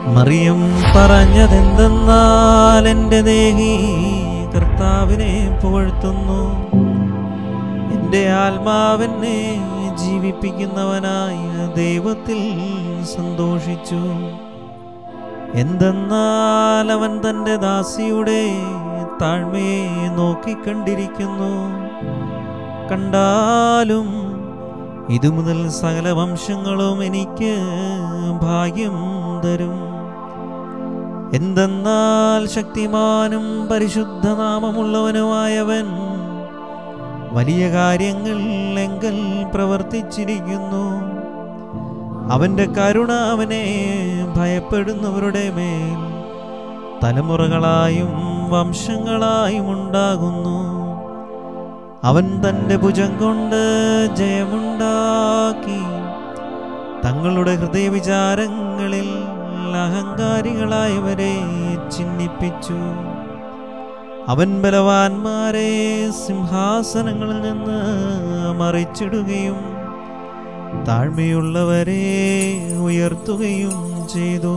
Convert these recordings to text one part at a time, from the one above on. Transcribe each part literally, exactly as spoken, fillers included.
മറിയം പറഞ്ഞതെന്തെന്നാൽ എൻ്റെ ദേഹി കർത്താവിനെ പുകഴ്ത്തുന്നു, എൻ്റെ ആത്മാവെന്നെ ജീവിപ്പിക്കുന്നവനായ ദൈവത്തിൽ സന്തോഷിച്ചു. എന്തെന്നാൽ അവൻ തൻ്റെ ദാസിയുടെ താഴ്മയെ നോക്കിക്കണ്ടിരിക്കുന്നു. കണ്ടാലും ഇതു മുതൽ സകല വംശങ്ങളും എനിക്ക് ഭാഗ്യം തരും. എന്തെന്നാൽ ശക്തിമാനും പരിശുദ്ധനാമമുള്ളവനുമായവൻ വലിയ കാര്യങ്ങൾ എങ്കൽ പ്രവർത്തിച്ചിരിക്കുന്നു. അവൻ്റെ കരുണ അവനെ ഭയപ്പെടുന്നവരുടെ മേൽ തലമുറകളായും വംശങ്ങളായും ഉണ്ടാകുന്നു. അവൻ തൻ്റെ ഭുജം കൊണ്ട് ജയമുണ്ടാക്കി തങ്ങളുടെ ഹൃദയവിചാരങ്ങളിൽ അഹങ്കാരികളായവരെ ചിഹ്നിപ്പിച്ചു. അവൻ ബലവാന്മാരെ സിംഹാസനങ്ങളിൽ നിന്ന് മറിച്ചിടുകയും താഴ്മയുള്ളവരെ ഉയർത്തുകയും ചെയ്തു.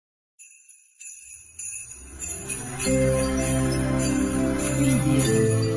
Thank you.